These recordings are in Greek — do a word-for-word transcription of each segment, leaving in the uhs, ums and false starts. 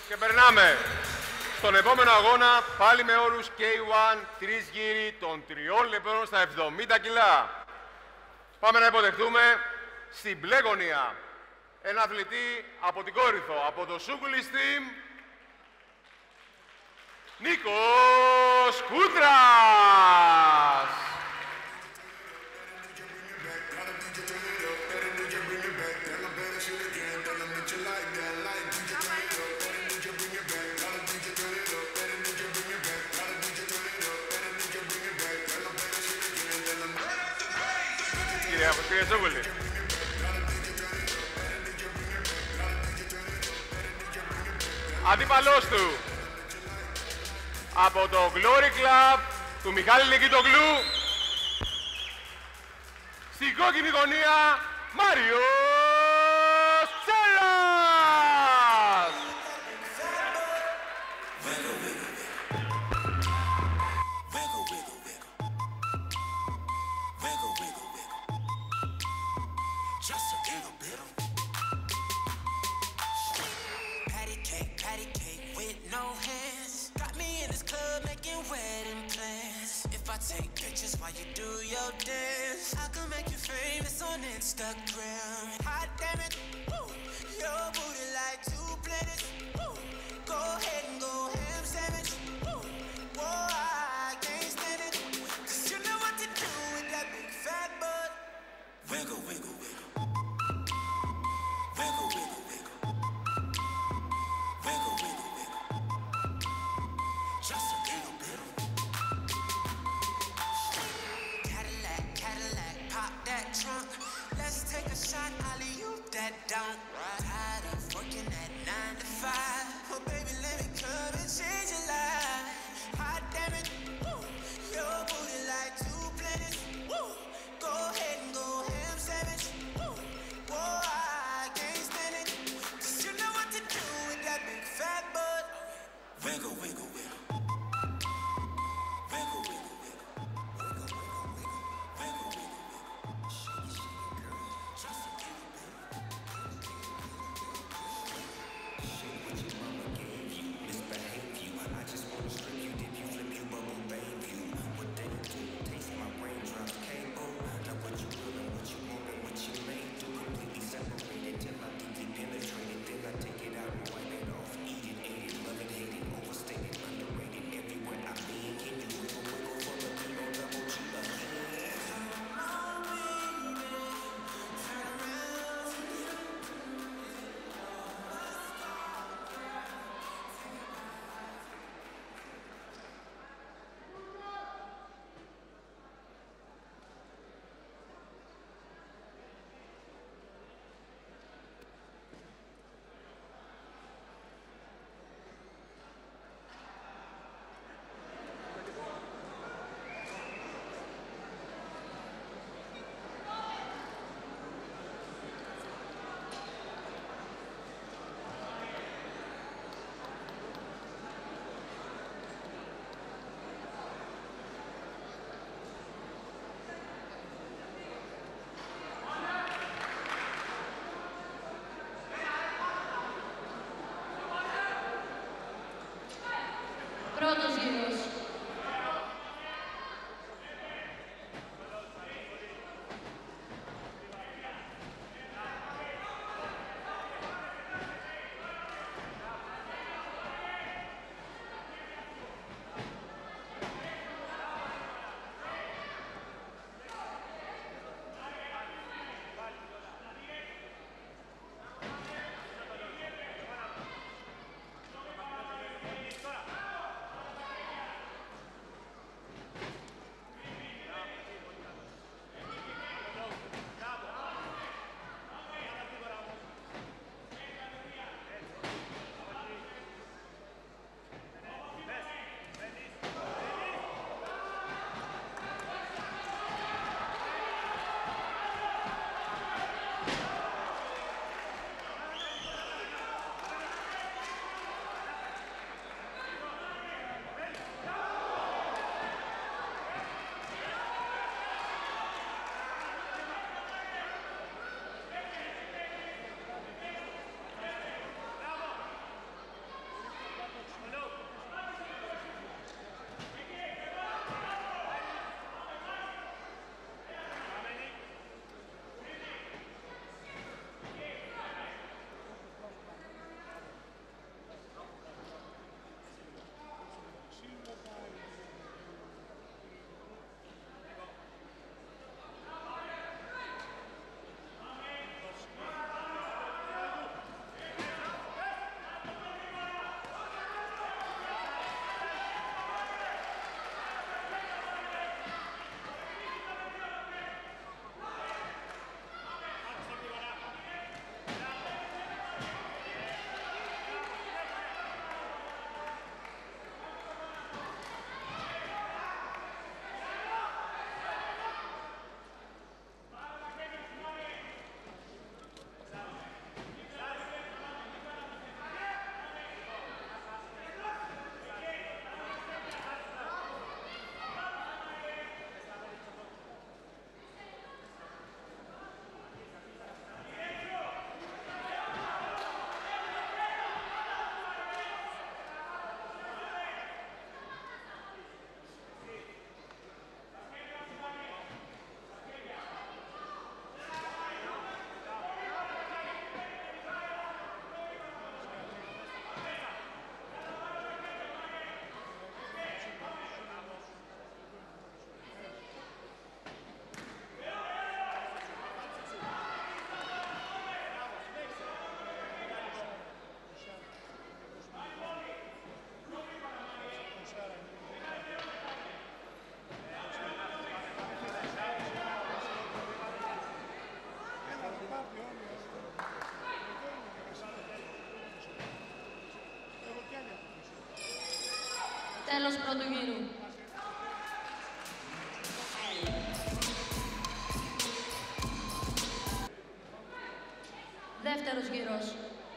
Και περνάμε στον επόμενο αγώνα, πάλι με όρους κέι ουάν, τρεις γύρι των τριών λεπτών στα εβδομήντα κιλά. Πάμε να υποδεχτούμε στην μπλε γωνία ένα αθλητή από την Κόρινθο, από το Σούκουλης Team, Νίκος Κούτρας. Κύριε Σούκουλη. Αντίπαλός του από το Glory Club του Μιχάλη Νικητογλου, στην κόκκινη γωνία Μάριος Τσέλας. Take pictures while you do your dance. I can make you famous on Instagram. Hot damn it, woo. Your booty like two planets. Woo. Go ahead and go ham sandwich. Woo. Whoa, I can't stand it. Cause you know what to do with that big fat butt. Wiggle, wiggle, wiggle. Wiggle, wiggle, wiggle. Wiggle, wiggle, wiggle. Just a little bit. Trunk. Let's take a shot, alley-oop that down. Tired of working at nine to five. Τέλος πρώτου γύρου. Δεύτερος γύρος.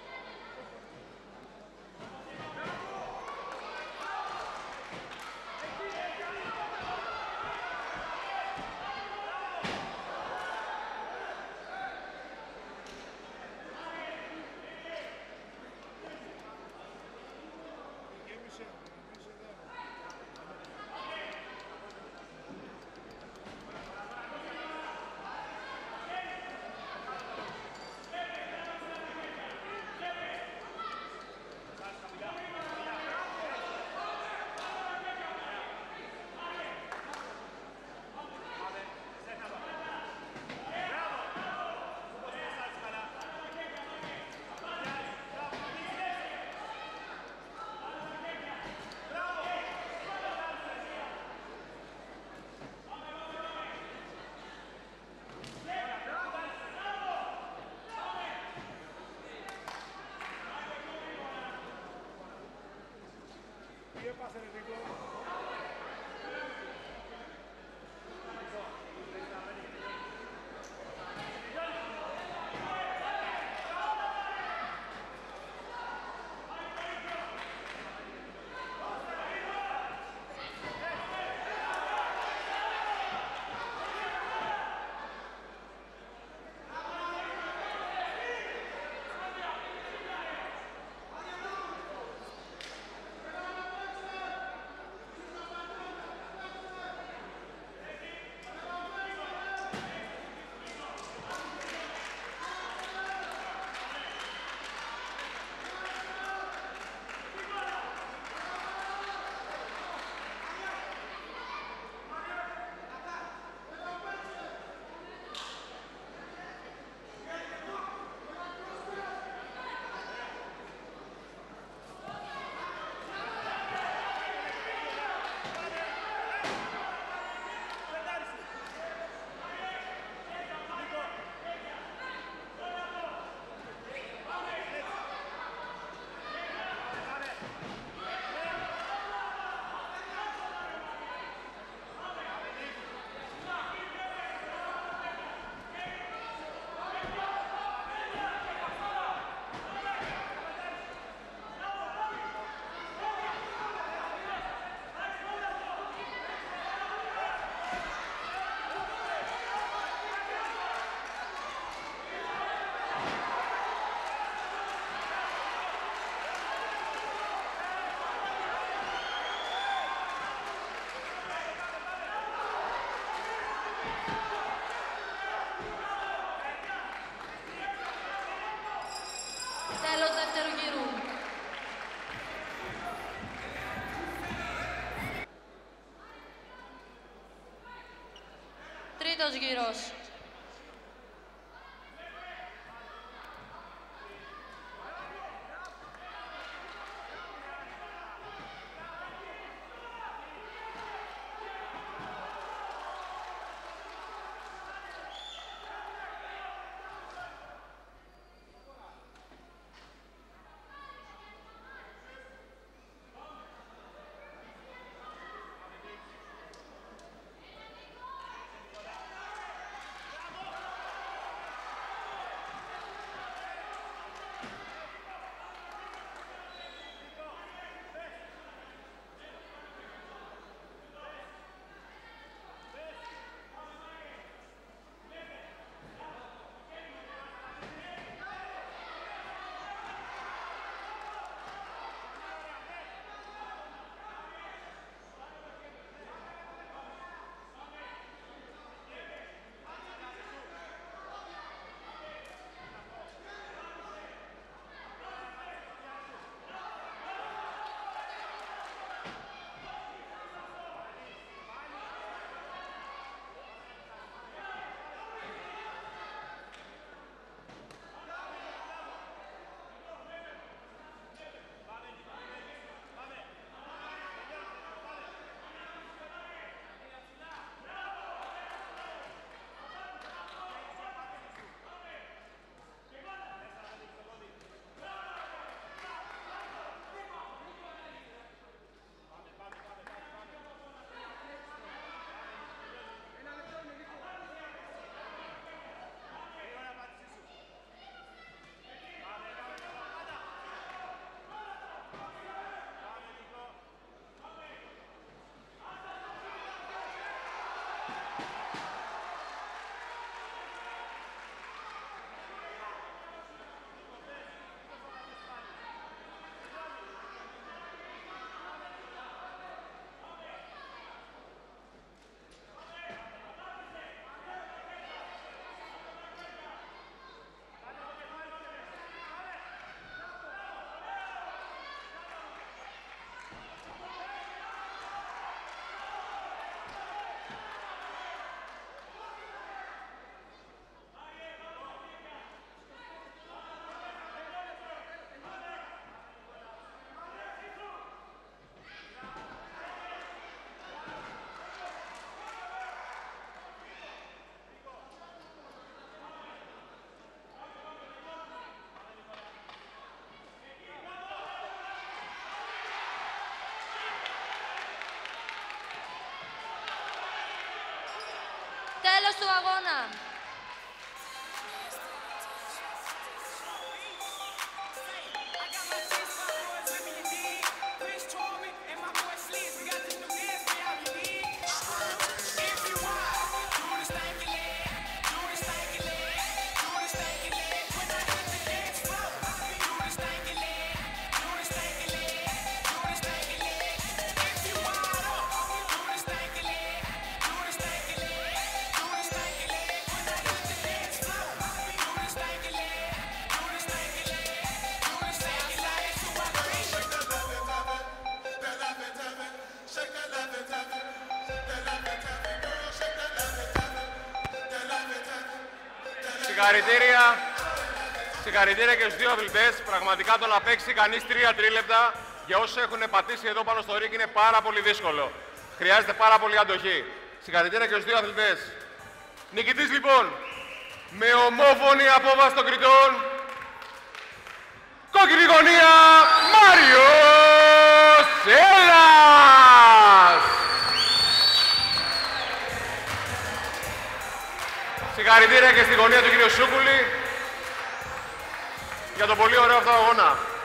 Τέλος δεύτερου γύρου. Τρίτος γύρος. Τέλος του αγώνα. Συγχαρητήρια. Συγχαρητήρια και στους δύο αθλητές. Πραγματικά το να παίξει κανείς τρία τρίλεπτα για όσους έχουν πατήσει εδώ πάνω στο ρίγκ είναι πάρα πολύ δύσκολο. Χρειάζεται πάρα πολύ αντοχή. Συγχαρητήρια και στους δύο αθλητές. Νικητής λοιπόν, με ομόφωνη απόβαση των κριτών, κόκκινη γωνία, Μάριος Έλλας! Συγχαρητήρια και στη γωνία του κ. Σούκουλη για τον πολύ ωραίο αυτό αγώνα.